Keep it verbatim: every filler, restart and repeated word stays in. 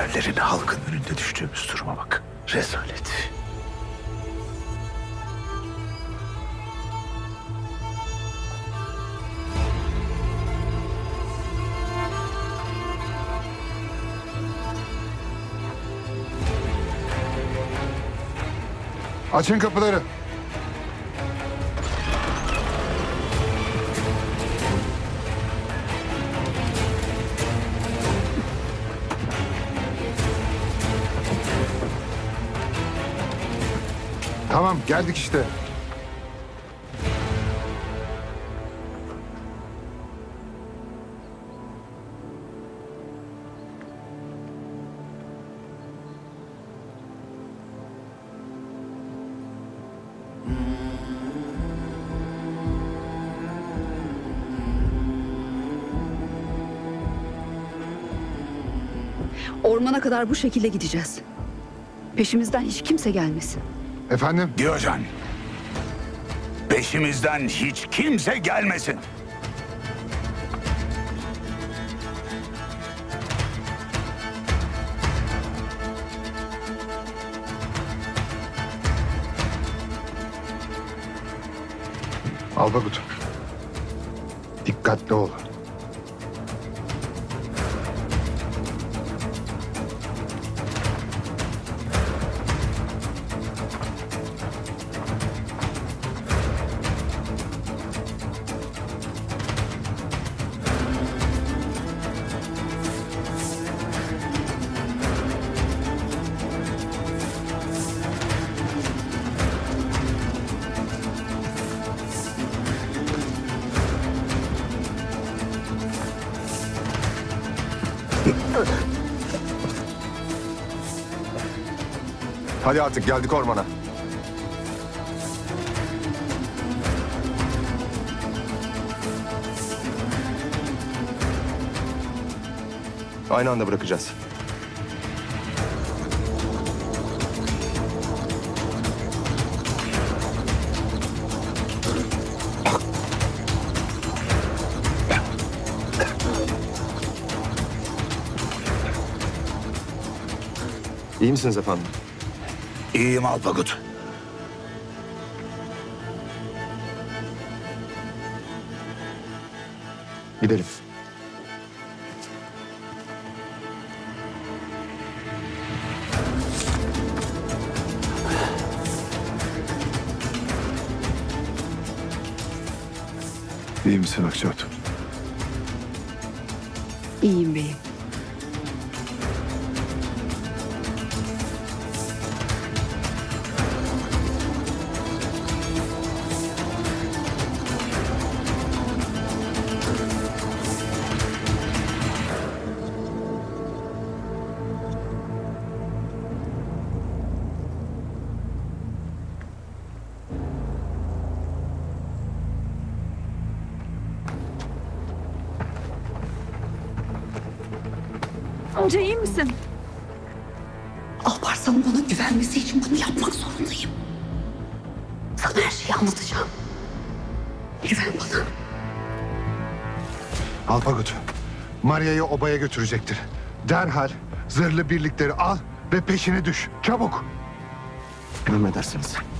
askerlerin halkın önünde düştüğümüz duruma bak. Rezalet. Açın kapıları. Tamam, geldik işte. Ormana kadar bu şekilde gideceğiz. Peşimizden hiç kimse gelmesin. Efendim? Diyojen, peşimizden hiç kimse gelmesin. Alpagut. Dikkatli ol. Hadi artık geldik ormana. Aynı anda bırakacağız. İyi misiniz efendim? İyiyim Alpagut. Gidelim. İyi misin Akça Hatun? İyiyim beyim. Amca iyi misin? Alparslan'ın bana güvenmesi için bunu yapmak zorundayım. Sana her şeyi anlatacağım. Güven bana. Alpagut, Maria'yı obaya götürecektir. Derhal zırhlı birlikleri al ve peşine düş. Çabuk. Emredersiniz.